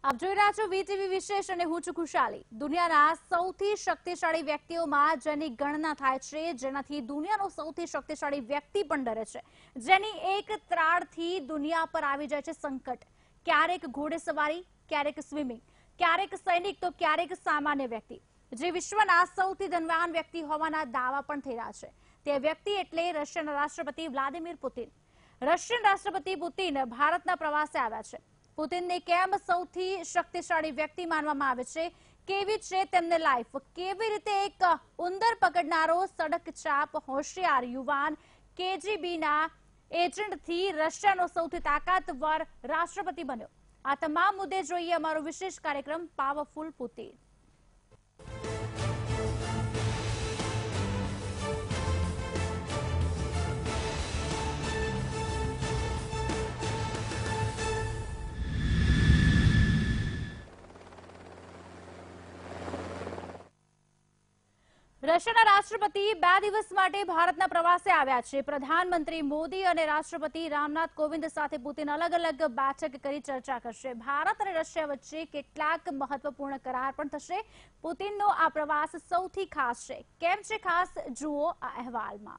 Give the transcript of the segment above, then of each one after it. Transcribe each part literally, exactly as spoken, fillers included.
આપ જોઈ રહ્યા છો વીટીવી વિશેષ અને હું છું ખુશાલી। દુનિયાના સૌથી શક્તિશાળી વ્યક્તિઓમાં જેની ગણના થાય છે, જેનાથી દુનિયાનો સૌથી શક્તિશાળી વ્યક્તિ પણ ડરે છે, જેની એક ત્રાળથી દુનિયા પર આવી જાય છે સંકટ। ક્યારેક ઘોડેસવારી, ક્યારેક સ્વિમિંગ, ક્યારેક સૈનિક તો ક્યારેક સામાન્ય વ્યક્તિ, જે વિશ્વના સૌથી ધનવાન વ્યક્તિ હોવાના દાવા પણ થઈ રહ્યા છે। તે વ્યક્તિ એટલે રશિયાના રાષ્ટ્રપતિ વ્લાદિમીર પુતિન। રશિયન રાષ્ટ્રપતિ પુતિન ભારતના પ્રવાસે આવ્યા છે। પુતિનને કેમ સૌથી શક્તિશાળી વ્યક્તિ માનવામાં આવે છે, કેવી છે તેમની લાઈફ, કેવી રીતે એક ઉંદર પકડનારો સડકચાપ હોશિયાર યુવાન કેજીબીના એજન્ટથી રશિયાનો સૌથી તાકાતવર રાષ્ટ્રપતિ બન્યો, આ તમામ મુદ્દે જોઈએ અમારો વિશેષ કાર્યક્રમ પાવરફુલ પુતિન। રશિયાના રાષ્ટ્રપતિ બે દિવસ માટે ભારતના પ્રવાસે આવ્યા છે। પ્રધાનમંત્રી મોદી અને રાષ્ટ્રપતિ રામનાથ કોવિંદ સાથે પુતિન અલગ અલગ બેઠક કરી ચર્ચા કરશે। ભારત અને રશિયા વચ્ચે કેટલાક મહત્વપૂર્ણ કરાર પણ થશે। પુતિનનો આ પ્રવાસ સૌથી ખાસ છે, કેમ છે ખાસ, જુઓ આ અહેવાલમાં।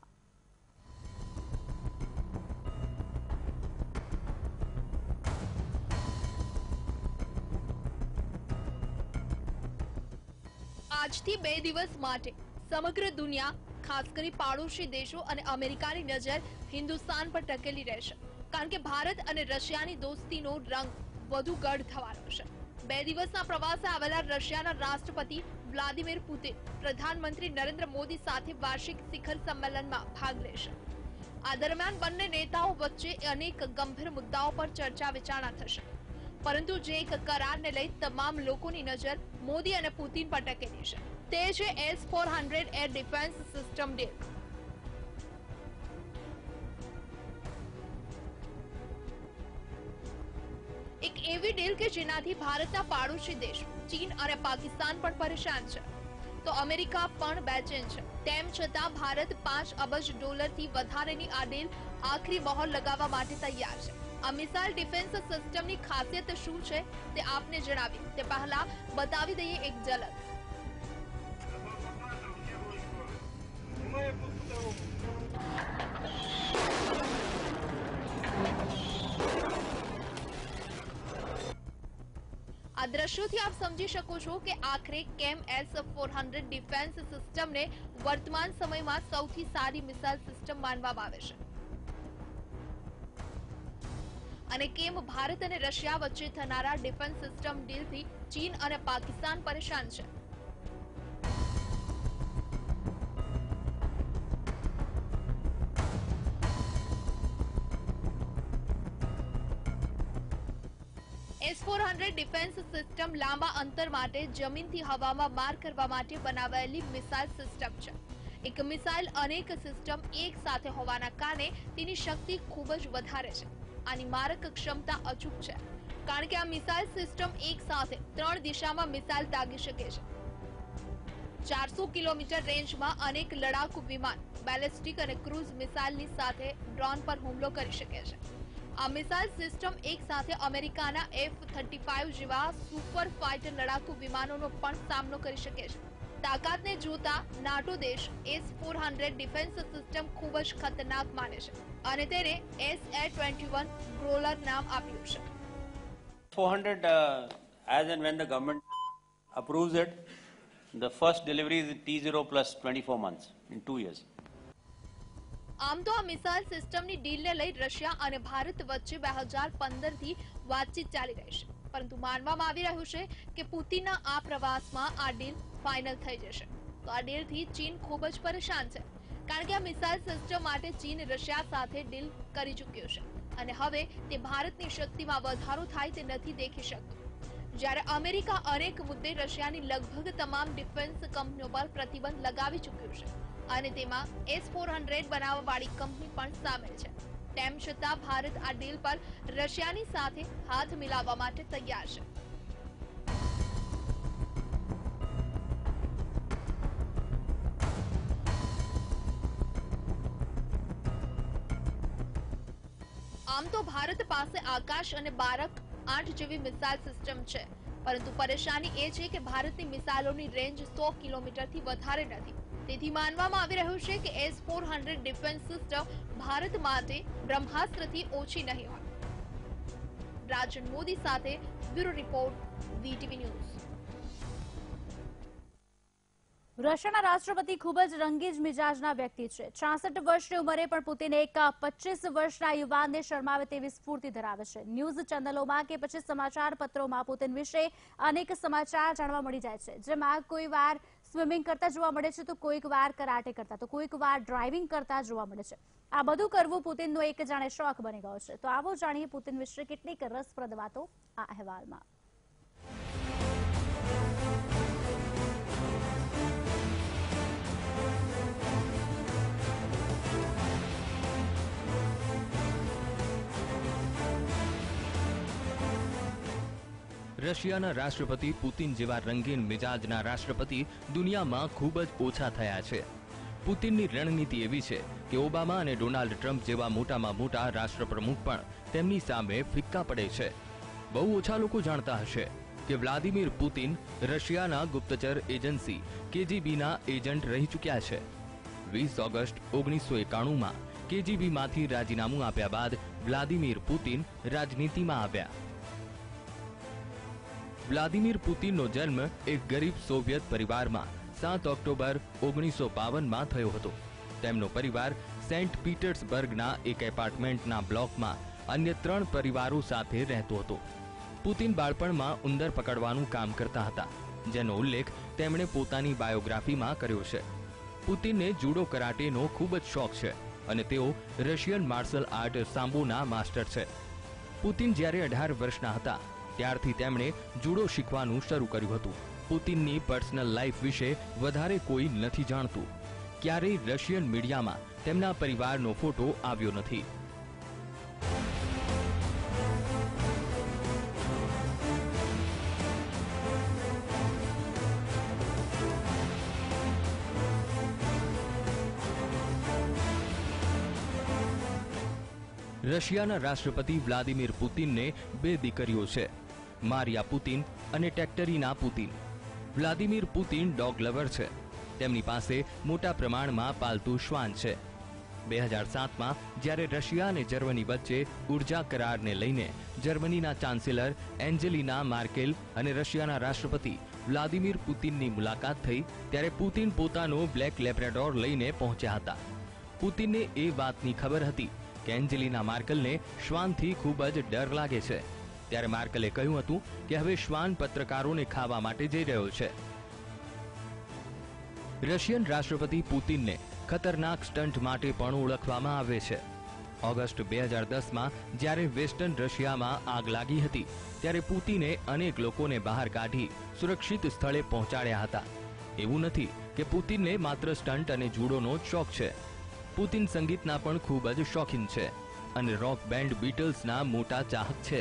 આજથી બે દિવસ માટે સમગ્ર દુનિયા, ખાસ કરી પાડોશી દેશો અને અમેરિકાની નજર હિન્દુસ્તાન પર ટકેલી રહેશે, કારણ કે ભારત અને રશિયાની દોસ્તીનો રંગ વધુ ગાઢ થવાનો છે। બે દિવસના પ્રવાસે આવેલા રશિયાના રાષ્ટ્રપતિ વ્લાદિમીર પુતિન પ્રધાનમંત્રી નરેન્દ્ર મોદી સાથે વાર્ષિક શિખર સંમેલનમાં ભાગ લેશે। આ દરમિયાન બંને નેતાઓ વચ્ચે અનેક ગંભીર મુદ્દાઓ પર ચર્ચા વિચારણા થશે, પરંતુ જે એક કરારને લઈ તમામ લોકોની નજર મોદી અને પુતિન પર ટકેલી છે, તે છે S four hundred air defence system deal. એક એવી ડીલ કે જેનાથી ભારતના પાડોશી દેશ ચીન અને પાકિસ્તાન પણ પરેશાન છે, તો અમેરિકા પણ બેચેન છે। તેમ છતાં ભારત પાંચ અબજ ડોલરથી વધારેની આ ડીલ આખરી મહોર લગાવવા માટે તૈયાર છે। આ મિસાઇલ ડિફેન્સ સિસ્ટમની ખાસિયત શું છે તે આપને જણાવીએ તે પહેલા બતાવી દઈએ એક ઝલક। આ દ્રશ્યોથી આપ સમજી શકો છો કે આખરે કેમ એસ ફોર હંડ્રેડ ડિફેન્સ સિસ્ટમને વર્તમાન સમયમાં સૌથી સારી મિસાઇલ સિસ્ટમ માનવામાં આવે છે, અને કેમ ભારત અને રશિયા વચ્ચે થનારા ડિફેન્સ સિસ્ટમ ડીલથી ચીન અને પાકિસ્તાન પરેશાન છે। S four hundred defence system લાંબા અંતર માટે જમીનથી હવામાં માર કરવા માટે બનાવાયેલી મિસાઇલ સિસ્ટમ છે। એક મિસાઇલ અનેક સિસ્ટમ એક સાથે હોવાના કારણે તેની શક્તિ ખૂબ જ વધારે છે। આની મારક ક્ષમતા અચૂક છે, કારણ કે આ મિસાઇલ સિસ્ટમ એક સાથે ત્રણ દિશામાં મિસાઇલ દાગી શકે છે। ચારસો કિલોમીટર રેન્જમાં અનેક લડાકુ વિમાન, બેલિસ્ટિક અને ક્રૂઝ મિસાઇલની સાથે ડ્રોન પર હુમલો કરી શકે છે। આ મિસાઇલ સિસ્ટમ એક સાથે અમેરિકાના એફ થર્ટી ફાઇવ જેવા સુપર ફાઇટર લડાકુ વિમાનોનો પણ સામનો કરી શકે છે। તાકાતને જોતા નાટો દેશ S four hundred defence system ખૂબ જ ખતરનાક માને છે અને તેને S A twenty one Growler નામ આપ્યું છે। four hundred, uh, as and when the government approves it, the first delivery is T zero plus twenty-four months, in two years. આમ તો આ મિસાઇલ સિસ્ટમની ડીલને લઈ રશિયા અને ભારત વચ્ચે બે હજાર પંદર થી વાતચીત ચાલી રહી છે, પરંતુ માનવામાં આવી રહ્યું છે કે પુતિનના આ પ્રવાસમાં આ ડીલ ફાઇનલ થઈ જશે। તો આ ડીલથી ચીન ખૂબ જ પરેશાન છે, કારણ કે આ મિસાઇલ સિસ્ટમ માટે ચીન રશિયા સાથે ડીલ કરી ચૂક્યો છે અને હવે તે ભારતની શક્તિમાં વધારો થાય તે નથી દેખી શકતું। જ્યારે અમેરિકા અનેક મુદ્દે રશિયાની લગભગ તમામ ડિફેન્સ કંપનીઓ પર પ્રતિબંધ લગાવી ચૂક્યું છે અને તેમાં એસ ફોર હંડ્રેડ બનાવવાવાળી કંપની પણ સામેલ છે। તેમ છતાં ભારત આ ડીલ પર રશિયાની સાથે હાથ મિલાવવા માટે તૈયાર છે। આમ તો ભારત પાસે આકાશ અને બારક આઠ જેવી મિસાઇલ સિસ્ટમ છે, પરંતુ પરેશાની એ છે કે ભારતની મિસાઇલોની રેન્જ સો કિલોમીટરથી વધારે નથી. તેથી માનવામાં આવી રહ્યું છે કે S four hundred defence system Bharat માટે બ્રહ્માસ્ત્રથી ઓછી નહીં હોય. રાજન મોદી સાથે બ્યુરો રિપોર્ટ, વીટીવી ન્યૂઝ. રશિયાના રાષ્ટ્રપતિ ખૂબ જ રંગીજ મિજાજના વ્યક્તિ છે. છાસઠ વર્ષની ઉંમરે પણ પુતિન એક પચીસ વર્ષના યુવાનને શરમાવે તેવી સ્ફૂર્તિ ધરાવે છે. ન્યૂઝ ચેનલોમાં કે પછી સમાચાર પત્રોમાં પુતિન વિશે અનેક સમાચાર જાણવા મળી જાય છે, જેમાં કોઈ વાર સ્વિમિંગ કરતા જોવા મળે છે, તો કોઈક વાર કરાટે કરતા, તો કોઈક વાર ડ્રાઇવિંગ કરતા જોવા મળે છે. આ બધું કરવું પુતિનનો એક જાણે શોખ બની ગયો છે. તો આવો જાણીએ પુતિન વિશે કેટલીક રસપ્રદ વાતો આ અહેવાલમાં. રશિયાના રાષ્ટ્રપતિ પુતિન જેવા રંગીન મિજાજના રાષ્ટ્રપતિ દુનિયામાં ખૂબ જ ઓછા થયા છે. પુતિનની રણનીતિ એવી છે કે ઓબામા અને ડોનાલ્ડ ટ્રમ્પ જેવા મોટામાં મોટા રાષ્ટ્રપ્રમુખ પણ તેમની સામે ફિક્કા પડે છે. બહુ ઓછા લોકો જાણતા હશે કે વ્લાદિમીર પુતિન રશિયાના ગુપ્તચર એજન્સી કેજીબીના એજન્ટ રહી ચૂક્યા છે. વીસ ઓગસ્ટ ઓગણીસો એકાણુંમાં કેજીબીમાંથી રાજીનામું આપ્યા બાદ વ્લાદિમીર પુતિન રાજનીતિમાં આવ્યા. વ્લાદિમીર પુતિનનો જન્મ એક ગરીબ સોવિયત પરિવારમાં સાત ઓક્ટોબર ઓગણીસો બાવનમાં થયો હતો. તેમનો પરિવાર સેન્ટ પીટર્સબર્ગના એક એપાર્ટમેન્ટના બ્લોકમાં અન્ય ત્રણ પરિવારો સાથે રહેતો હતો. પુતિન બાળપણમાં ઉંદર પકડવાનું કામ કરતા હતા, જેનો ઉલ્લેખ તેમણે પોતાની બાયોગ્રાફીમાં કર્યો છે. પુતિનને જુડો કરાટેનો ખૂબ જ શોખ છે અને તેઓ રશિયન માર્શલ આર્ટ સામ્બોના માસ્ટર છે. પુતિન જ્યારે અઢાર વર્ષના હતા ત્યારથી તેમણે જુડો શીખવાનું શરૂ કર્યું હતું. પુતિનની પર્સનલ લાઈફ વિશે વધારે કોઈ નથી જાણતું. ક્યારેય રશિયન મીડિયામાં તેમના પરિવારનો ફોટો આવ્યો નથી. રશિયાના રાષ્ટ્રપતિ વ્લાદિમીર પુતિનને બે દીકરીઓ છે, મારિયા પુતિન અને ટેક્ટરીના Putin. Vladimir Putin dog lover છે. તેમની પાસે મોટા પ્રમાણમાં પાલતુ શ્વાન છે. બે હજાર સાતમાં જ્યારે રશિયા અને જર્મની વચ્ચે ઉર્જા કરારને લઈને જર્મનીના ચાન્સેલર એન્જેલિના માર્કેલ અને રશિયાના રાષ્ટ્રપતિ વ્લાદિમીર પુતિનની મુલાકાત થઈ, ત્યારે પુતિન પોતાનો બ્લેક લેબ્રાડોર લઈને પહોંચ્યા હતા. પુતિનને એ વાતની ખબર હતી કે એન્જેલિના માર્કેલને શ્વાનથી ખૂબ જ ડર લાગે છે. ત્યારે માર્કેલે કહ્યું હતું કે હવે શ્વાન પત્રકારોને ખાવા માટે જઈ રહ્યો છે. રશિયન રાષ્ટ્રપતિ પુતિનને ખતરનાક સ્ટન્ટ માટે પણ ઓળખવામાં આવે છે. ઓગસ્ટ બે હજાર દસમાં જ્યારે વેસ્ટર્ન રશિયામાં આગ લાગી હતી, ત્યારે પુતિને અનેક લોકોને બહાર કાઢી સુરક્ષિત સ્થળે પહોંચાડ્યા હતા. એવું નથી કે પુતિનને માત્ર સ્ટન્ટ અને જુડોનો જ શોખ છે. પુતિન સંગીતના પણ ખૂબ જ શોખીન છે અને રોક બેન્ડ બીટલ્સના મોટા ચાહક છે.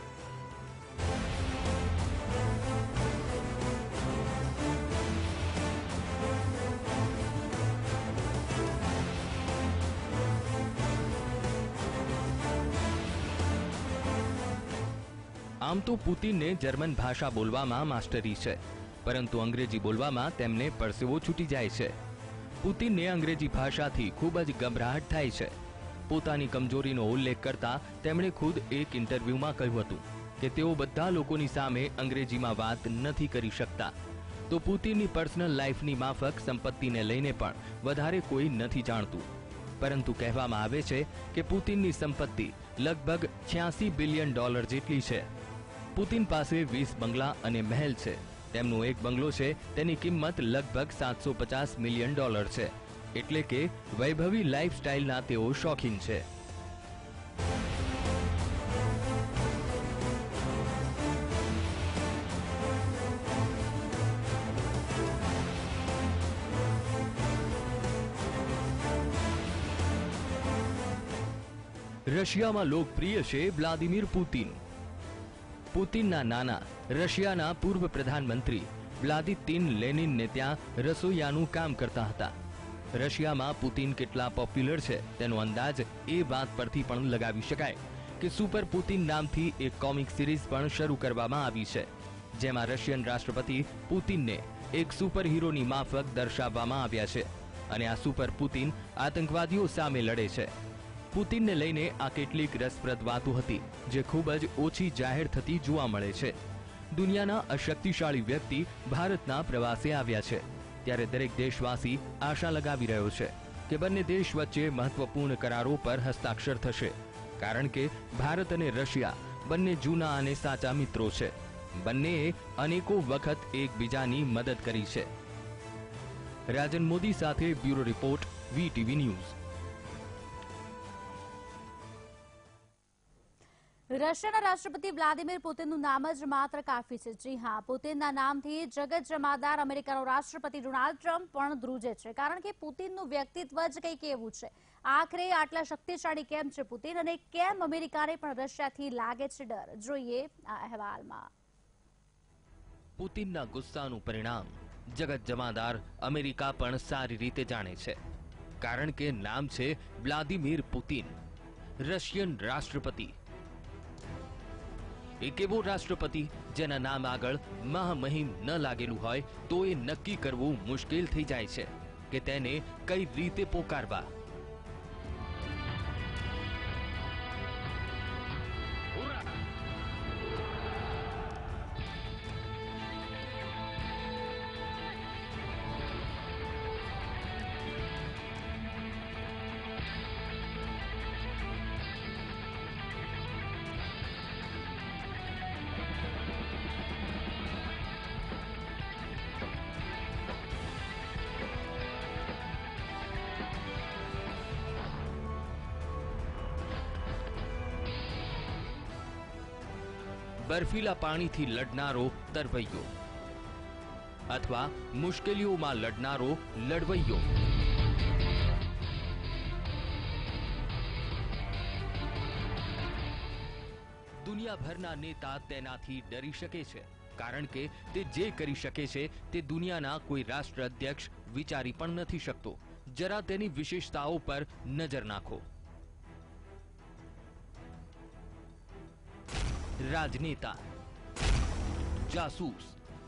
આમ તો પુતિનને જર્મન ભાષા બોલવામાં માસ્ટરી છે, પરંતુ અંગ્રેજી બોલવામાં તેમને પરસેવો છૂટી જાય છે. પુતિનને અંગ્રેજી ભાષાથી ખૂબ જ ગભરાટ થાય છે. પોતાની કમજોરીનો ઉલ્લેખ કરતા તેમણે ખુદ એક ઇન્ટરવ્યુમાં કહ્યું હતું કે તેઓ બધા લોકોની સામે અંગ્રેજીમાં વાત નથી કરી શકતા. તો પુતિનની પર્સનલ લાઈફની માફક સંપત્તિને લઈને પણ વધારે કોઈ નથી જાણતું. પરંતુ કહેવામાં આવે છે કે પુતિનની સંપત્તિ લગભગ છ્યાસી બિલિયન ડોલર જેટલી છે. પુતિન પાસે વીસ બંગલા અને મહેલ છે. તેમનો એક બંગલો છે, તેની કિંમત લગભગ સાતસો પચાસ મિલિયન ડોલર છે. એટલે કે વૈભવી લાઈફસ્ટાઈલના તેઓ શોખીન છે. રશિયામાં લોકપ્રિય છે વ્લાદિમીર પુતિન. પુતિનના નાના રશિયાના પૂર્વ પ્રધાનમંત્રી વ્લાદિમીર લેનિનને ત્યાં રસોઈયાનું કામ કરતા હતા. રશિયામાં પુતિન કેટલા પોપ્યુલર છે તેનો અંદાજ એ વાત પરથી પણ લગાવી શકાય કે સુપર પુતિન નામથી એક કોમિક સિરીઝ પણ શરૂ કરવામાં આવી છે, જેમાં રશિયન રાષ્ટ્રપતિ પુતિનને એક સુપર હીરોની માફક દર્શાવવામાં આવ્યા છે અને આ સુપર પુતિન આતંકવાદીઓ સામે લડે છે. પુતિનને લઈને આ કેટલીક રસપ્રદ વાતો હતી જે ખૂબ જ ઓછી જાહેર થતી જોવા મળે છે. દુનિયાના અશક્તિશાળી વ્યક્તિ ભારતના પ્રવાસે આવ્યા છે, ત્યારે દરેક દેશવાસી આશા લગાવી રહ્યો છે કે બંને દેશ વચ્ચે મહત્વપૂર્ણ કરારો પર હસ્તાક્ષર થશે, કારણ કે ભારત અને રશિયા બંને જૂના અને સાચા મિત્રો છે. બંનેએ અનેકો વખત એકબીજાની મદદ કરી છે. રાજન મોદી સાથે બ્યુરો રિપોર્ટ, વીટીવી ન્યૂઝ. રશિયાના રાષ્ટ્રપતિ વ્લાદિમીર પુતિનનું નામ જ માત્ર કાફી છે. જી હા, પુતિનના નામથી જગત જમાદાર અમેરિકાનો રાષ્ટ્રપતિ ડોનાલ્ડ ટ્રમ્પ પણ ધ્રુજે છે, કારણ કે પુતિનનું વ્યક્તિત્વ જ કંઈક એવું છે. આખરે આટલા શક્તિશાળી કેમ છે પુતિન, અને કેમ અમેરિકાને પણ રશિયાથી લાગે છે ડર? જોઈએ આ અહેવાલમાં. પુતિનના ગુસ્સાનું પરિણામ જગત જમાદાર અમેરિકા પણ સારી રીતે જાણે છે, કારણ કે નામ છે વ્લાદિમીર પુતિન, રશિયન રાષ્ટ્રપતિ. એક એવો રાષ્ટ્રપતિ જેના નામ આગળ મહામહિમ ન લાગેલું હોય તો એ નક્કી કરવું મુશ્કેલ થઈ જાય છે કે તેને કઈ રીતે પોકારવા. બર્ફીલા પાણીથી લડનારો તરવૈયો અથવા મુશ્કેલીઓમાં લડનારો લડવૈયો. દુનિયાભરના નેતા તેનાથી ડરી શકે છે, કારણ કે તે જે કરી શકે છે તે દુનિયાના કોઈ રાષ્ટ્ર અધ્યક્ષ વિચારી પણ નથી શકતો. જરા તેની વિશેષતાઓ પર નજર નાખો. રાજનેતા, જાસૂસ,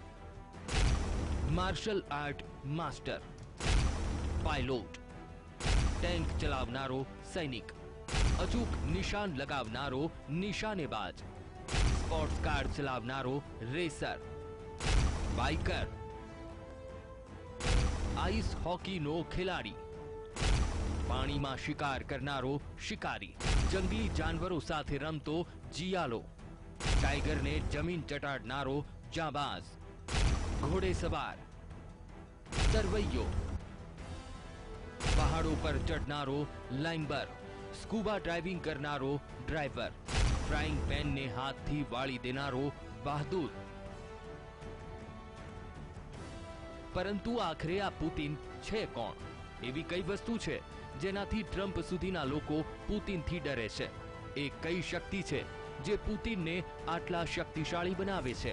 martial art master, pilot, tank ચલાવનારો સૈનિક, અચૂક નિશાન લગાવનારો નિશાનેબાજ, સ્પોર્ટ્સ કાર ચલાવનારો રેસર, બાઇકર, આઈસ હોકીનો ખેલાડી, પાણીમાં શિકાર કરનારો શિકારી, જંગલી જાનવરો સાથે રમતો જિયાલો, ટાઈગરને જમીન ચટાડનારો જાબાઝ, ઘોડેસવાર, તરવૈયો, પહાડો પર ચડનારો લાઇમ્બર, સ્કૂબા ડ્રાઇવિંગ કરનારો ડ્રાઈવર, ફ્રાઈંગ પેનને હાથથી વાળી દેનારો બહાદુર. પરંતુ આખરે આ પુતિન છે કોણ? એવી કઈ વસ્તુ છે જેનાથી ટ્રમ્પ સુધીના લોકો પુતિનથી ડરે છે? એ કઈ શક્તિ છે જે પુતિનને આટલા શક્તિશાળી બનાવે છે?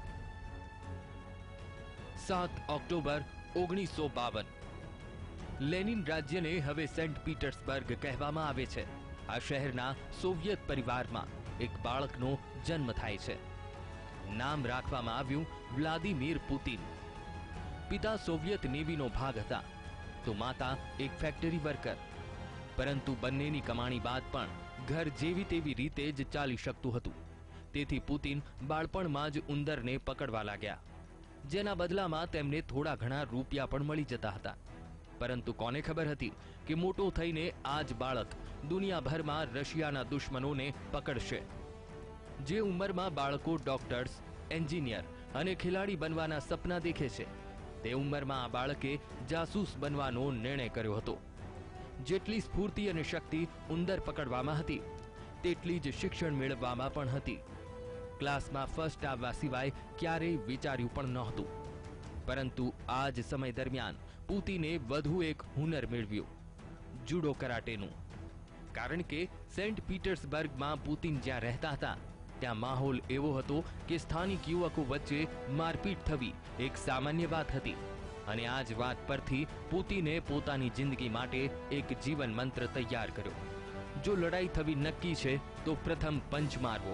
સાત ઓક્ટોબર ઓગણીસો બાવન. લેનિન રાજ્યને હવે સેન્ટ પીટર્સબર્ગ કહેવામાં આવે છે. આ શહેરના સોવિયત પરિવારમાં એક બાળકનો જન્મ થાય છે. નામ રાખવામાં આવ્યું વ્લાદિમીર પુતિન. પિતા સોવિયત નેવીનો ભાગ હતા તો માતા એક ફેક્ટરી વર્કર. પરંતુ બંનેની કમાણી બાદ પણ ઘર જેવી તેવી રીતે જ ચાલી શકતું હતું. તેથી પુતિન બાળપણમાં જ ઉંદરને પકડવા લાગ્યા, જેના બદલામાં તેમને થોડા ઘણા રૂપિયા પણ મળી જતા હતા. પરંતુ કોને ખબર હતી કે મોટો થઈને આ જ બાળક દુનિયાભરમાં રશિયાના દુશ્મનોને પકડશે. જે ઉંમરમાં બાળકો ડોક્ટર્સ, એન્જિનિયર અને ખેલાડી બનવાના સપના દેખે છે, તે ઉંમરમાં આ બાળકે જાસૂસ બનવાનો નિર્ણય કર્યો હતો. જેટલી સ્ફૂર્તિ અને શક્તિ ઉંદર પકડવામાં હતી, તેટલી જ શિક્ષણ મેળવવામાં પણ હતી. ક્લાસમાં ફર્સ્ટ આવવા સિવાય ક્યારેય વિચાર્યું પણ નહોતું. પરંતુ આ જ સમય દરમિયાન પુતિને વધુ એક હુનર મેળવ્યું, જુડો કરાટેનું. કારણ કે સેન્ટ પીટર્સબર્ગમાં પુતિન જ્યાં રહેતા હતા ત્યાં માહોલ એવો હતો કે સ્થાનિક યુવકો વચ્ચે મારપીટ થવી એક સામાન્ય વાત હતી. અને આ જ વાત પરથી પુતિને પોતાની જિંદગી માટે એક જીવન મંત્ર તૈયાર કર્યો, જો લડાઈ થવી નક્કી છે તો પ્રથમ પંચ મારવો.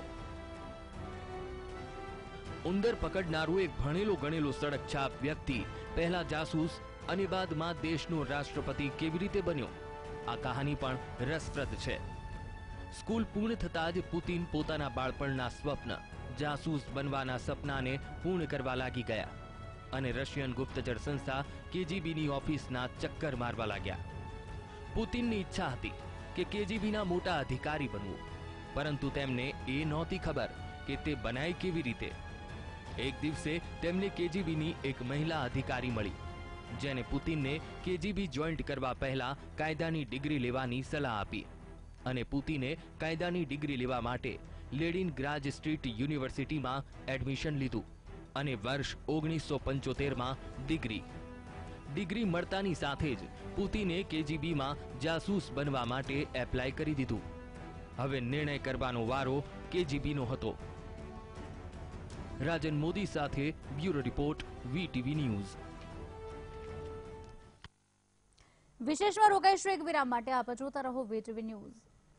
ઉંદર પકડનારો એક ભણેલો ગણેલો સડક છાપ વ્યક્તિ પહેલા જાસૂસ અને બાદમાં દેશનો રાષ્ટ્રપતિ કેવી રીતે બન્યો? આ કહાની પણ રસપ્રદ છે. સ્કૂલ પૂર્ણ થતાં જ પુતિન પોતાના બાળપણના સ્વપ્ન જાસૂસ બનવાના સપનાને પૂર્ણ કરવા લાગી ગયા અને રશિયન ગુપ્તચર સંસ્થા કેજીબીની ઓફિસના ચક્કર મારવા લાગ્યા. પુતિનની ઈચ્છા હતી કે કેજીબીના મોટા અધિકારી બનવું, પરંતુ તેમને એ નહોતી ખબર કે તે બનાય કેવી રીતે. એક દિવસે તેમને કેજીબીની એક મહિલા અધિકારી મળી, જેને પુતિનને કેજીબી જોઈન્ટ કરવા પહેલા કાયદાની ડિગ્રી લેવાની સલાહ આપી અને પુતિને કાયદાની ડિગ્રી લેવા માટે લેનિનગ્રાડ સ્ટેટ યુનિવર્સિટીમાં એડમિશન લીધું અને વર્ષ ઓગણીસો પંચોતેરમાં ડિગ્રી ડિગ્રી મળતાની સાથે જ પુતિને કેજીબીમાં જાસૂસ બનવા માટે એપ્લાય કરી દીધું. હવે નિર્ણય કરવાનો વારો કેજીબીનો હતો. રાજન મોદી સાથે બ્યુરો રિપોર્ટ, વીટીવી ન્યૂઝ. વિશેષમાં રોકાઈશું એક વિરામ માટે. આપ જોતા રહો VTV news.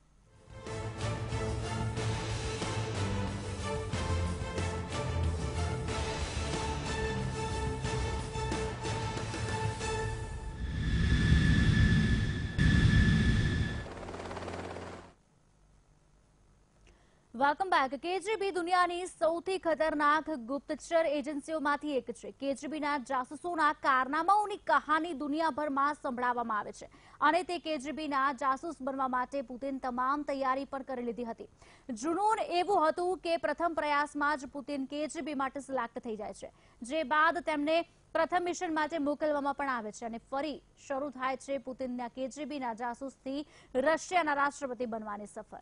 Welcome back. KGB દુનિયાની સૌથી ખતરનાક ગુપ્તચર એજન્સીઓમાંથી એક છે. કેજીબીના જાસૂસોના કારનામાઓની કહાની દુનિયાભરમાં સંભળાવવામાં આવે છે અને તે કેજીબીના જાસૂસ બનવા માટે પુતિન તમામ તૈયારી પણ કરી લીધી હતી. જુનૂન એવું હતું કે પ્રથમ પ્રયાસમાં જ પુતિન કેજીબી માટે સિલેક્ટ થઈ જાય છે, જે બાદ તેમને પ્રથમ મિશન માટે મોકલવામાં પણ આવે છે અને ફરી શરૂ થાય છે પુતિનના કેજીબીના જાસૂસથી રશિયાના રાષ્ટ્રપતિ બનવાની સફર.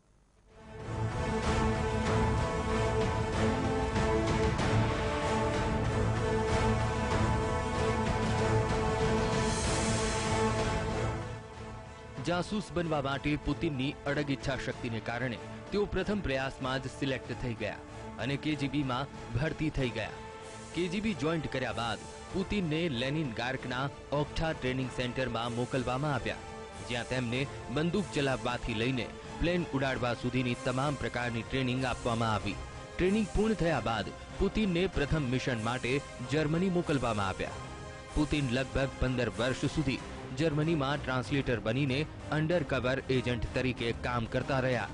જાસૂસ બનવા માટે પુતિનની અડગ ઈચ્છા શક્તિને કારણે તેઓ પ્રથમ પ્રયાસમાં જ સિલેક્ટ થઈ ગયા અને કેજીબીમાં ભરતી થઈ ગયા. કેજીબી જોઈન્ટ કર્યા બાદ પુતિનને લેનિનગ્રાડના ઓક્ટા ટ્રેનિંગ સેન્ટરમાં મોકલવામાં આવ્યા, જ્યાં તેમને બંદૂક ચલાવવાથી લઈને પ્લેન ઉડાડવા સુધીની તમામ પ્રકારની ટ્રેનિંગ આપવામાં આવી. ટ્રેનિંગ પૂર્ણ થયા બાદ પુતિનને પ્રથમ મિશન માટે જર્મની મોકલવામાં આવ્યા. પુતિન લગભગ પંદર વર્ષ સુધી જર્મનીમાં ટ્રાન્સલેટર બનીને અંડર કવર એજન્ટ તરીકે કામ કરતા રહ્યા.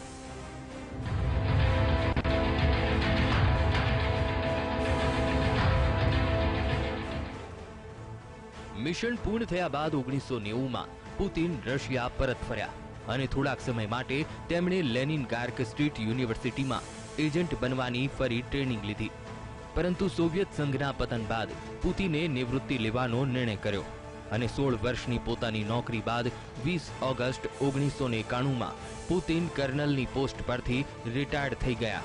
મિશન પૂર્ણ થયા બાદ ઓગણીસો નેવુંમાં પુતિન રશિયા પરત ફર્યા અને થોડાક સમય માટે તેમણે લેનિનગ્રાડ સ્ટેટ યુનિવર્સિટીમાં એજન્ટ બનવાની ફરી ટ્રેનિંગ લીધી. પરંતુ સોવિયત સંઘના પતન બાદ પુતિને નિવૃત્તિ લેવાનો નિર્ણય કર્યો અને સોળ વર્ષની પોતાની નોકરી બાદ વીસ ઓગસ્ટ ઓગણીસો ને એકાણુંમાં પુતિન કર્નલની પોસ્ટ પરથી રિટાયર્ડ થઈ ગયા.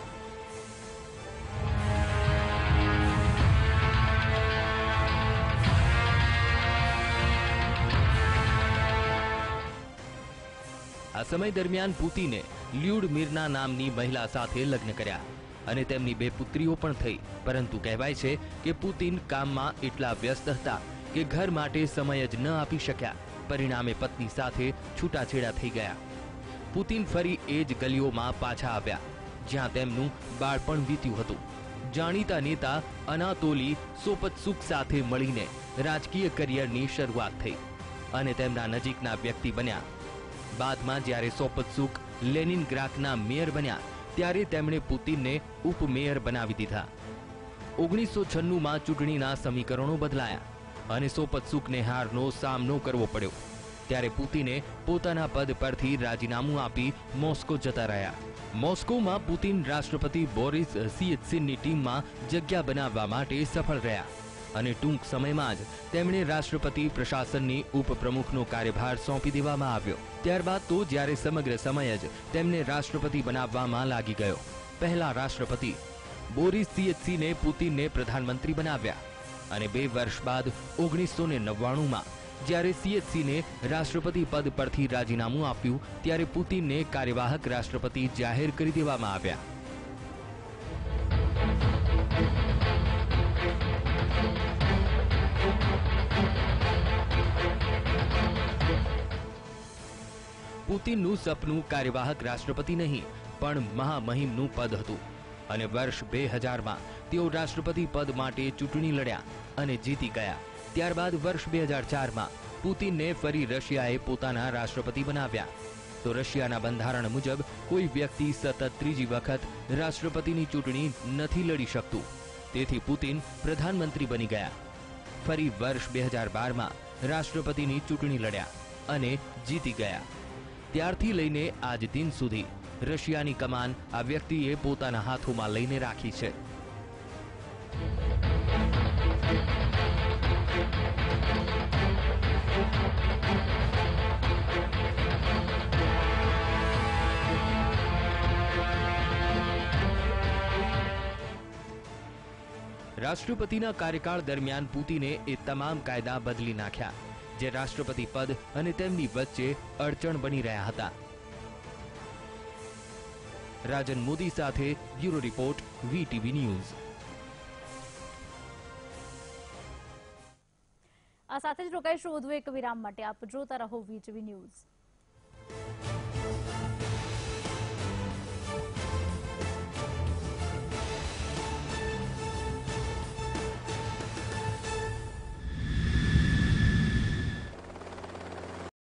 આ સમય દરમિયાન પુતિને લ્યુડમિરના નામની મહિલા સાથે લગ્ન કર્યા અને તેમની બે પુત્રીઓ પણ થઈ. પરંતુ કહેવાય છે કે પુતિન કામમાં એટલા વ્યસ્ત હતા કે ઘર માટે સમય જ ન આપી શક્યા. પરિણામે પત્ની સાથે છૂટાછેડા થઈ ગયા. પુતિન ફરી એ જ ગલીઓમાં પાછા આવ્યા જ્યાં તેમનું બાળપણ વીત્યું હતું. જાણીતા નેતા અનાતોલી સોપત્સુક સાથે મળીને રાજકીય કરિયરની શરૂઆત થઈ અને તેમના નજીકના વ્યક્તિ બન્યા. બાદમાં જ્યારે સોપત્સુક લેનિનગ્રાડના મેયર બન્યા ત્યારે તેમણે પુતિનને ઉપમેયર બનાવી દીધા. ઓગણીસો છન્નુંમાં ચૂંટણીના સમીકરણો બદલાયા અને સોપત્સુકને હારનો સામનો કરવો પડ્યો. ત્યારે પુતિને પોતાના પદ પરથી રાજીનામું આપી મોસ્કો જતા રહ્યા. મોસ્કોમાં પુતિન રાષ્ટ્રપતિ બોરિસ યેલ્ત્સિનની ટીમમાં જગ્યા બનાવવા માટે સફળ રહ્યા અને ટૂંક સમયમાં જ તેમણે રાષ્ટ્રપતિ પ્રશાસનની ઉપપ્રમુખનો કાર્યભાર સોંપી દેવામાં આવ્યો. ત્યારબાદ તો જ્યારે સમગ્ર સમય જ તેમને રાષ્ટ્રપતિ બનાવવામાં લાગી ગયો. પહેલા રાષ્ટ્રપતિ બોરિસ યેલ્ત્સિને પુતિનને પ્રધાનમંત્રી બનાવ્યા અને બે વર્ષ બાદ ઓગણીસો ને નવ્વાણુંમાં જ્યારે યેલ્ત્સિને રાષ્ટ્રપતિ પદ પરથી રાજીનામું આપ્યું ત્યારે પુતિનને કાર્યવાહક રાષ્ટ્રપતિ જાહેર કરી દેવામાં આવ્યા. પુતિનનું સપનું કાર્યવાહક રાષ્ટ્રપતિ નહીં પણ મહામહિમનું પદ હતું અને વર્ષ બે હજારમાં તેઓ રાષ્ટ્રપતિ પદ માટે ચૂંટણી લડ્યા અને જીતી ગયા. ત્યારબાદ વર્ષ બે હજાર ચારમાં પુતિનને ફરી રશિયાએ પોતાના રાષ્ટ્રપતિ બનાવ્યા. તો રશિયાના બંધારણ મુજબ કોઈ વ્યક્તિ સતત ત્રીજી વખત રાષ્ટ્રપતિની ચૂંટણી નથી લડી શકતું. તેથી પુતિન પ્રધાનમંત્રી બની ગયા. ફરી વર્ષ બે હજાર બારમાં રાષ્ટ્રપતિની ચૂંટણી લડ્યા અને જીતી ગયા. ત્યારથી લઈને આજ દિન સુધી રશિયાની કમાન આ વ્યક્તિએ પોતાના હાથોમાં લઈને રાખી છે. રાષ્ટ્રપતિના કાર્યકાળ દરમિયાન પુતિને એ તમામ કાયદા બદલી નાખ્યા જે રાષ્ટ્રપતિ પદ અને તેમની વચ્ચે અડચણ બની રહ્યા હતા. રાજન મોદી સાથે બ્યુરો રિપોર્ટ વીટીવી ન્યૂઝ. આ સાથે જ રોકાઈશું વધુ એક વિરામ માટે. આપ જોતા રહો વીટીવી ન્યૂઝ.